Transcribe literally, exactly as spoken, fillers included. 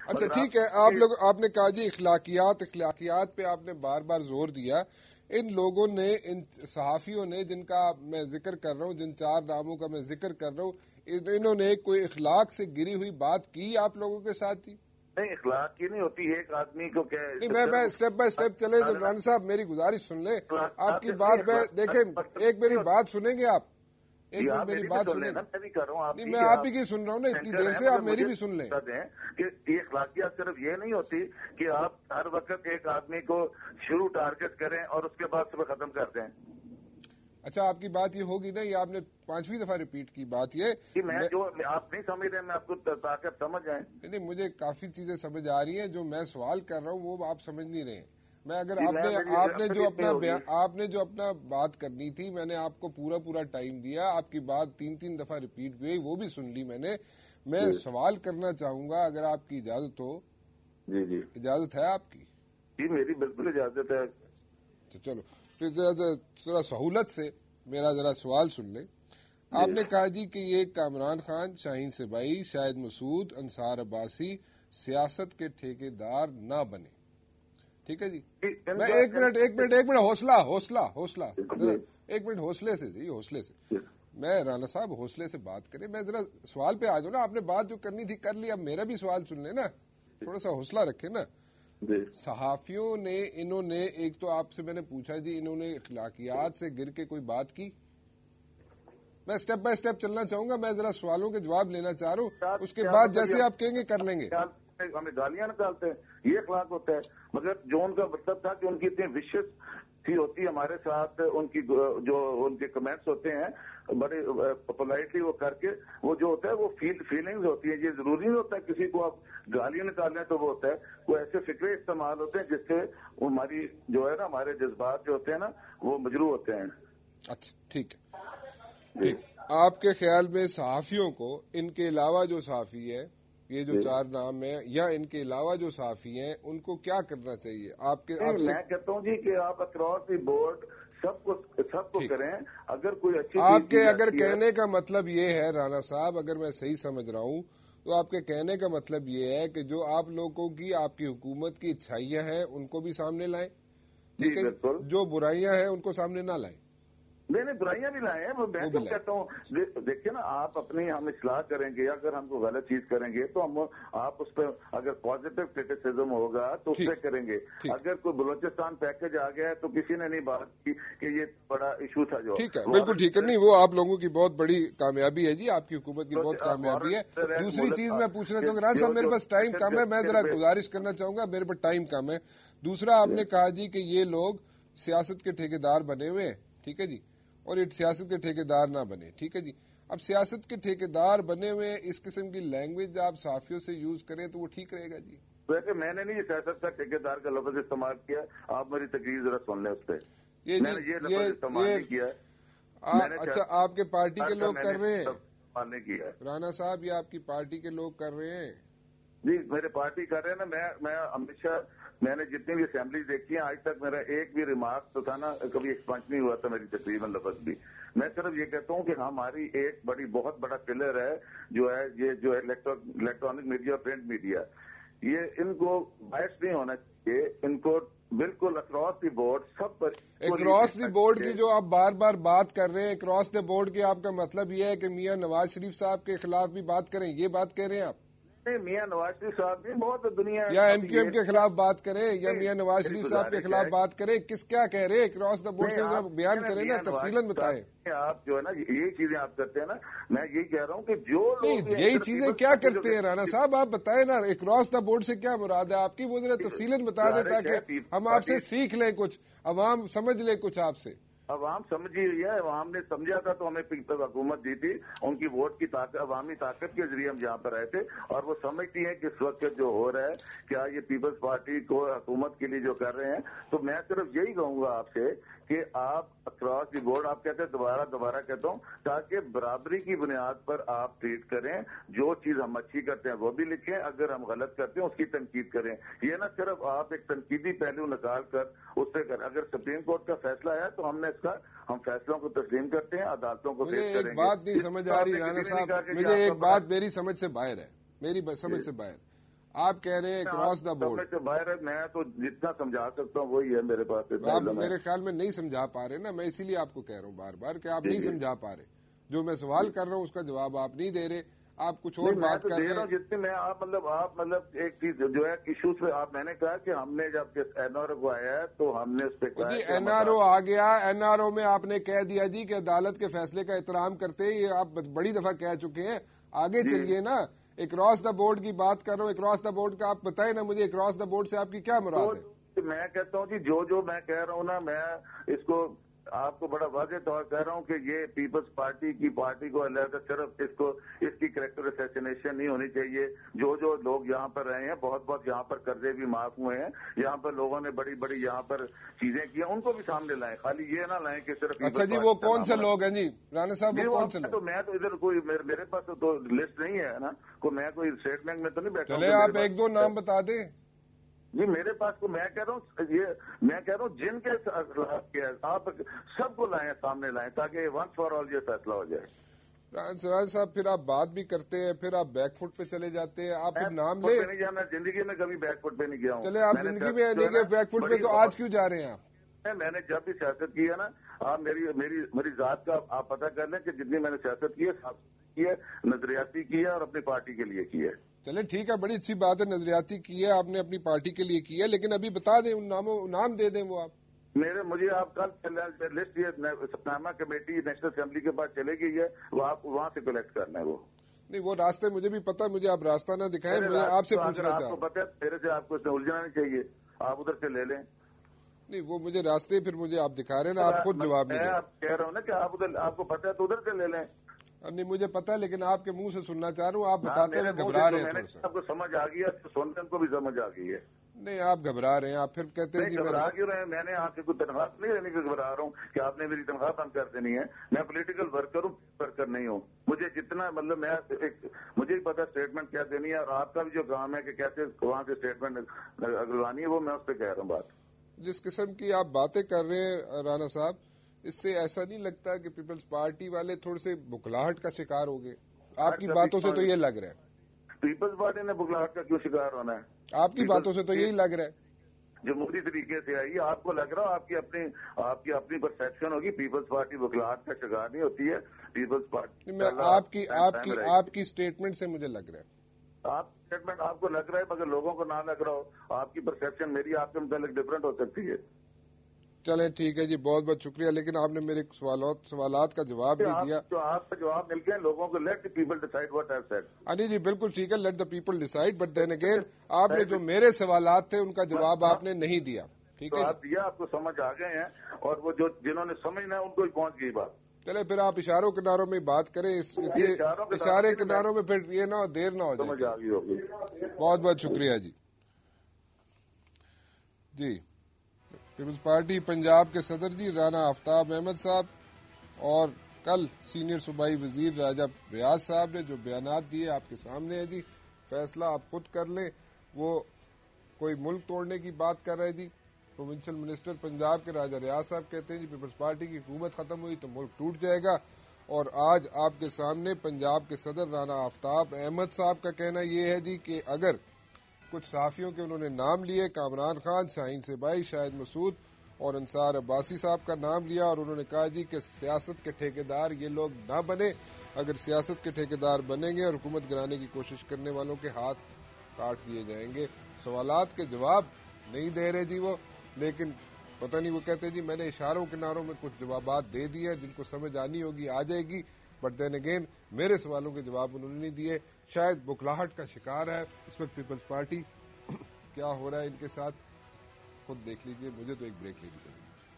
اچھا ٹھیک ہے، آپ لوگ آپ نے کہا جی اخلاقیات اخلاقیات پہ آپ نے بار بار زور دیا. ان لوگوں نے، ان صحافیوں نے جن کا میں ذکر کر رہا ہوں، جن چار ناموں کا میں ذکر کر رہا ہوں، انہوں نے کوئی اخلاق سے گری ہوئی بات کی آپ لوگوں کے ساتھ جی؟ نہیں، اخلاق کی نہیں ہوتی. ایک آدمی کو کیا نہیں، میں میں اسٹیپ بائی اسٹیپ چلے تو رانا صاحب میری گزارش سن لیں. آپ کی بات میں دیکھیں، ایک میری بات سنیں گے آپ؟ ایک منٹ میری بات سنیں گے. میں بھی کر رہا ہوں، نہیں، میں آپ ہی کی سن رہا ہوں نا اتنی دیر سے، آپ میری بھی سن لیں. کہ یہ اخلاقیات صرف یہ نہیں ہوتی کہ آپ ہر وقت ایک آدمی کو شروع ٹارگٹ کریں اور اس کے بعد صبح ختم کر دیں. اچھا، آپ کی بات یہ ہوگی نا، یہ آپ نے پانچویں دفعہ ریپیٹ کی بات یہ کہ میں جو آپ نہیں سمجھ رہے، میں آپ کو طاقت سمجھ آئیں. نہیں، مجھے کافی چیزیں سمجھ آ رہی ہیں، جو میں سوال کر رہا ہوں وہ آپ سمجھ نہیں رہے ہیں. میں اگر آپ نے آپ نے جو اپنا آپ نے جو اپنا بات کرنی تھی، میں نے آپ کو پورا پورا ٹائم دیا. آپ کی بات تین تین دفعہ ریپیٹ ہوئی، وہ بھی سن لی میں نے. میں سوال کرنا چاہوں گا اگر آپ کی اجازت ہو. جی جی، اجازت ہے آپ کی؟ جی میری بالکل اجازت ہے. تو چلو پھر ذرا سہولت سے میرا ذرا سوال سن لیں. آپ نے کہا جی کہ یہ کامران خان، شاہین سبائی، شاہد مسعود، انصار عباسی سیاست کے ٹھیکیدار نہ بنے. ٹھیک ہے جی، میں ایک منٹ ایک منٹ ایک منٹ حوصلہ حوصلہ حوصلہ ایک منٹ حوصلے سے جی، حوصلے سے. میں رانا صاحب حوصلے سے بات کریں، میں ذرا سوال پہ آ جاؤں نا. آپ نے بات جو کرنی تھی کر لی، اب میرا بھی سوال سن لیں نا، تھوڑا سا حوصلہ رکھیں نا. صحافیوں نے، انہوں نے ایک تو آپ سے میں نے پوچھا جی انہوں نے اخلاقیات سے گر کے کوئی بات کی؟ میں اسٹیپ بائی اسٹیپ چلنا چاہوں گا، میں ذرا سوالوں کے جواب لینا چاہ رہا ہوں، اس کے بعد جیسے آپ کہیں گے کر لیں گے. ہمیں گالیاں نکالتے ہیں، یہ اخلاق ہوتا ہے. مگر جو ان کا مطلب تھا کہ ان کی اتنی وشز تھی ہوتی ہمارے ساتھ، ان کی جو ان کے کمنٹس ہوتے ہیں بڑے پولائٹلی وہ کر کے، وہ جو ہوتا ہے وہ فیلنگز ہوتی ہیں. یہ ضروری نہیں ہوتا ہے کسی کو آپ گالیاں نکالیں تو وہ ہوتا ہے. وہ ایسے فکرے استعمال ہوتے ہیں جس سے ہماری جو ہے نا، ہمارے جذبات جو ہوتے ہیں نا وہ مجروح ہوتے ہیں. اچھا ٹھیک ہے، ٹھیک. آپ کے خیال میں صحافیوں کو، ان کے علاوہ جو صحافی ہے، یہ جو چار نام ہیں، یا ان کے علاوہ جو صحافی ہیں، ان کو کیا کرنا چاہیے آپ کے؟ آپ میں کہتا ہوں جی کہ آپ اکراس دی بورڈ سب کو سب کو کریں. اگر کوئی اچھی آپ کے اگر کہنے کا مطلب یہ ہے رانا صاحب، اگر میں صحیح سمجھ رہا ہوں تو آپ کے کہنے کا مطلب یہ ہے کہ جو آپ لوگوں کی، آپ کی حکومت کی اچھائیاں ہیں ان کو بھی سامنے لائیں، ٹھیک ہے، جو برائیاں ہیں ان کو سامنے نہ لائیں. نہیں نہیں، برائیاں بھی لائے ہیں. میں تو کہتا ہوں دیکھیے نا، آپ اپنی ہم اصلاح کریں گے، اگر ہم کو غلط چیز کریں گے تو ہم آپ اس پہ اگر پازیٹو کرٹیسزم ہوگا تو اس سے کریں گے. اگر کوئی بلوچستان پیکج آ گیا ہے تو کسی نے نہیں بات کی کہ یہ بڑا ایشو تھا. جو ٹھیک ہے، بالکل ٹھیک ہے. نہیں، وہ آپ لوگوں کی بہت بڑی کامیابی ہے جی، آپ کی حکومت کی بہت کامیابی ہے. دوسری چیز میں پوچھنا چاہوں گا رانا صاحب، میرے پاس ٹائم کم ہے، میں ذرا گزارش کرنا چاہوں گا، میرے پاس ٹائم کم ہے. دوسرا آپ نے کہا جی کہ یہ لوگ سیاست کے ٹھیکیدار بنے ہوئے ہیں، ٹھیک ہے جی، اور یہ سیاست کے ٹھیکیدار نہ بنے. ٹھیک ہے جی، اب سیاست کے ٹھیکیدار بنے ہوئے اس قسم کی لینگویج آپ صحافیوں سے یوز کریں تو وہ ٹھیک رہے گا جی؟ ویسے میں نے نہیں سیاست کا ٹھیکیدار کا لفظ استعمال کیا، آپ میری تقریر ذرا سن لیں اس پہ. میں نے یہ لفظ استعمال نہیں کیا ہے. اچھا، آپ کے پارٹی کے لوگ کر رہے ہیں استعمال نہیں کیا ہے رانا صاحب، یہ آپ کی پارٹی کے لوگ کر رہے ہیں؟ جی میرے پارٹی کر رہے ہیں نا. میں میں ہمیشہ میں نے جتنی بھی اسمبلیز دیکھی ہیں آج تک میرا ایک بھی ریمارک تو تھا نا، کبھی ایکسپنس نہیں ہوا تھا میری تقریباً لفظ بھی. میں صرف یہ کہتا ہوں کہ ہماری ایک بڑی بہت بڑا پلر ہے جو ہے یہ جو ہے الیکٹرانک میڈیا اور پرنٹ میڈیا. یہ ان کو باعث نہیں ہونا چاہیے، ان کو بالکل اکراس دی بورڈ سب پر. اکراس دی بورڈ کی جو آپ بار بار بات کر رہے ہیں، اکراس دی بورڈ کی آپ کا مطلب یہ ہے کہ میاں نواز شریف صاحب کے خلاف بھی بات کریں، یہ بات کہہ رہے ہیں آپ؟ نہیں، میاں نواز شریف صاحب بھی بہت دنیا، یا ایم کیو ایم کے خلاف بات کریں، یا میاں نواز شریف صاحب کے خلاف بات کریں، کس کیا کہہ رہے ہیں اکراس دا بورڈ سے ذرا بیان کریں نا، تفصیلاً بتائیں. آپ جو ہے نا یہی چیزیں آپ کرتے ہیں نا، میں یہی کہہ رہا ہوں کہ جو لوگ یہی چیزیں کیا کرتے ہیں رانا صاحب، آپ بتائیں نا اکراس دا بورڈ سے کیا مراد ہے آپ کی، وہ ذرا تفصیلاً بتا دیں تاکہ ہم آپ سے سیکھ لیں، کچھ عوام سمجھ لیں کچھ آپ سے. عوام سمجھی ہوئی ہے، عوام نے سمجھا تھا تو ہمیں پیپلز حکومت دی تھی. ان کی ووٹ کی طاقت، عوامی طاقت کے ذریعے ہم یہاں پر رہے تھے، اور وہ سمجھتی ہیں کہ اس وقت جو ہو رہا ہے کیا یہ پیپلز پارٹی کو حکومت کے لیے جو کر رہے ہیں. تو میں صرف یہی کہوں گا آپ سے کہ آپ اکراس دی بورڈ، آپ کہتے ہیں دوبارہ دوبارہ کہتا ہوں، تاکہ برابری کی بنیاد پر آپ ٹریٹ کریں. جو چیز ہم اچھی کرتے ہیں وہ بھی لکھیں، اگر ہم غلط کرتے ہیں اس کی تنقید کریں. یہ نہ صرف آپ ایک تنقیدی پہلو نکال کر اس سے کریں. اگر سپریم کورٹ کا فیصلہ ہے تو ہم نے اس کا ہم فیصلوں کو تسلیم کرتے ہیں، عدالتوں کو فیس کریں گے. ایک بات نہیں سمجھ آ رہی رانا صاحب، مجھے ایک بات میری سمجھ سے باہر ہے، میری سمجھ سے باہر. آپ کہہ رہے ہیں اکراس دا بورڈ سے باہر ہے. میں تو جتنا سمجھا سکتا ہوں وہی ہے میرے پاس. آپ میرے خیال میں نہیں سمجھا پا رہے نا, میں اسی لیے آپ کو کہہ رہا ہوں بار بار کہ آپ نہیں سمجھا پا رہے. جو میں سوال کر رہا ہوں اس کا جواب آپ نہیں دے رہے, آپ کچھ اور بات کر رہے ہیں. جتنے میں آپ مطلب آپ مطلب ایک چیز جو ہے ایشوز پہ آپ میں نے کہا کہ ہم نے جب این آر او کو آیا ہے تو ہم نے اس پہ کہا جی این آر او آ گیا. این آر او میں آپ نے کہہ دیا جی کہ عدالت کے فیصلے کا احترام کرتے, یہ آپ بڑی دفعہ کہہ چکے ہیں. آگے چلیے نا, اکراس دا بورڈ کی بات کر رہا ہوں. اکراس دا بورڈ کا آپ بتائیں نا مجھے, اکراس دا بورڈ سے آپ کی کیا مراد ہے؟ میں کہتا ہوں جی جو جو میں کہہ رہا ہوں نا, میں اس کو آپ کو بڑا واضح طور کہہ رہا ہوں کہ یہ پیپلز پارٹی کی پارٹی کو علیحدہ صرف اس کو اس کی کریکٹر اسیسینیشن نہیں ہونی چاہیے. جو جو لوگ یہاں پر رہے ہیں, بہت بہت یہاں پر قرضے بھی معاف ہوئے ہیں, یہاں پر لوگوں نے بڑی بڑی یہاں پر چیزیں کی ہیں, ان کو بھی سامنے لائیں. خالی یہ نہ لائیں کہ صرف. اچھا جی, وہ کون سے لوگ ہیں جی رانا صاحب, وہ کون سے لوگ؟ تو میں تو ادھر کوئی میرے پاس تو لسٹ نہیں ہے نا, کو میں کوئی اسٹیٹمنٹ میں تو نہیں بیٹھا. چلے آپ ایک دو نام بتا دیں. جی میرے پاس کو میں کہہ رہا ہوں یہ میں کہہ رہا ہوں جن کے آپ سب کو لائیں, سامنے لائیں, تاکہ ونس فار آل یہ فیصلہ ہو جائے. سراج صاحب پھر آپ بات بھی کرتے ہیں, پھر آپ بیک فٹ پہ چلے جاتے ہیں. آپ پھر نام لیں. نہیں جانا, زندگی میں کبھی بیک فٹ پہ نہیں گیا ہوں. چلے آپ زندگی میں نہیں گئے بیک فٹ پہ, تو آج کیوں جا رہے ہیں آپ؟ میں نے جب بھی سیاست کی ہے نا, آپ میری میری میری ذات کا آپ پتہ کر لیں کہ جتنی میں نے سیاست کی ہے, کی ہے نظریاتی کی ہے اور اپنی پارٹی کے لیے کی ہے. چلے ٹھیک ہے, بڑی اچھی بات ہے, نظریاتی کی ہے آپ نے, اپنی پارٹی کے لیے کی ہے, لیکن ابھی بتا دیں ان ناموں نام دے دیں وہ آپ. میرے مجھے آپ کل لسٹ یہ ستنامہ کمیٹی نیشنل اسمبلی کے پاس چلے گئی ہے, وہ آپ وہاں سے کلیکٹ کرنا ہے. وہ نہیں, وہ راستے مجھے بھی پتا, مجھے آپ راستہ نہ دکھائیں, مجھے آپ سے پوچھنا چاہتا ہوں. آپ کو پتا ہے میرے سے آپ کو اس میں الجھنا نہیں چاہیے, آپ ادھر سے لے لیں. نہیں, وہ مجھے راستے پھر مجھے آپ دکھا رہے ہیں نا, آپ خود جواب نہیں دیں. میں آپ کہہ رہا ہوں نا کہ آپ ادھر آپ کو پتا ہے تو ادھر سے لے لیں. نہیں مجھے پتا ہے, لیکن آپ کے منہ سے سننا چاہ رہا ہوں. آپ بتاتے ہوئے گھبرا رہے ہیں. آپ کو سمجھ آ گئی ہے, سننے کو بھی سمجھ آ گئی ہے. نہیں آپ گھبرا رہے ہیں, آپ پھر کہتے ہیں گھبرا کیوں رہے ہیں؟ میں نے آپ کی کوئی تنخواہ نہیں لینے کی گھبرا رہا ہوں کہ آپ نے میری تنخواہ بند کر دینی ہے. میں پولیٹیکل ورکر ہوں, ورکر نہیں ہوں. مجھے جتنا مطلب میں ایک مجھے ہی پتا اسٹیٹمنٹ کیا دینی ہے, اور آپ کا بھی جو کام ہے کہ کیسے وہاں سے اسٹیٹمنٹ اگلوانی ہے, وہ میں اس پہ کہہ رہا ہوں. بات جس قسم کی آپ باتیں کر رہے ہیں رانا صاحب, اس سے ایسا نہیں لگتا کہ پیپلز پارٹی والے تھوڑے سے بکھلاہٹ کا شکار ہو گئے؟ آپ کی باتوں سے تو یہ لگ رہا ہے. پیپلز پارٹی نے بکھلاہٹ کا کیوں شکار ہونا ہے؟ آپ کی باتوں سے تو یہی لگ رہا ہے. جمہوری طریقے سے آئی, آپ کو لگ رہا, آپ کی اپنی آپ کی اپنی پرسپشن ہوگی. پیپلز پارٹی بکھلاہٹ کا شکار نہیں ہوتی ہے. پیپلز پارٹی میں آپ کی آپ کی آپ کی اسٹیٹمنٹ سے مجھے لگ رہا ہے. آپ اسٹیٹمنٹ آپ کو لگ رہا ہے, مگر لوگوں کو نہ لگ رہا ہو. آپ کی پرسپشن میری آپ کے متعلق ڈفرنٹ ہو سکتی ہے. چلیں ٹھیک ہے جی, بہت بہت شکریہ, لیکن آپ نے میرے سوالات سوالات کا جواب نہیں دیا. جو آپ کا جواب مل گیا, لوگوں کو let the people decide what I said. ہاں جی بالکل ٹھیک ہے, let the people decide, but then again آپ نے جو میرے سوالات تھے ان کا جواب آپ نے نہیں دیا. ٹھیک ہے, آپ دیا, آپ کو سمجھ آ گئے ہیں, اور وہ جو جنہوں نے سمجھنا ہے ان کو ہی پہنچ گئی بات. چلے پھر آپ اشاروں کناروں میں بات کریں, اشارے کناروں میں پھر یہ نہ دیر نہ ہو جائے. سمجھ آ گئی ہوگی. بہت بہت شکریہ جی. جی پیپلز پارٹی پنجاب کے صدر جی رانا آفتاب احمد صاحب, اور کل سینئر صوبائی وزیر راجہ ریاض صاحب نے جو بیانات دیے آپ کے سامنے ہیں جی, فیصلہ آپ خود کر لیں. وہ کوئی ملک توڑنے کی بات کر رہے جی. پروونشل منسٹر پنجاب کے راجہ ریاض صاحب کہتے ہیں جی پیپلز پارٹی کی حکومت ختم ہوئی تو ملک ٹوٹ جائے گا. اور آج آپ کے سامنے پنجاب کے صدر رانا آفتاب احمد صاحب کا کہنا یہ ہے جی کہ اگر کچھ صحافیوں کے انہوں نے نام لیے, کامران خان, شاہین سبائی, شاہد مسعود اور انصار عباسی صاحب کا نام لیا, اور انہوں نے کہا جی کہ سیاست کے ٹھیکیدار یہ لوگ نہ بنے. اگر سیاست کے ٹھیکیدار بنیں گے اور حکومت گرانے کی کوشش کرنے والوں کے ہاتھ کاٹ دیے جائیں گے. سوالات کے جواب نہیں دے رہے جی وہ, لیکن پتہ نہیں, وہ کہتے ہیں جی میں نے اشاروں کناروں میں کچھ جوابات دے دیے, جن کو سمجھ آنی ہوگی آ جائے گی, بٹ دین اگین میرے سوالوں کے جواب انہوں نے نہیں دیے. شاید بکھلاہٹ کا شکار ہے اس وقت پیپلز پارٹی. کیا ہو رہا ہے ان کے ساتھ خود دیکھ لیجئے, مجھے تو ایک بریک لینی پڑے گی.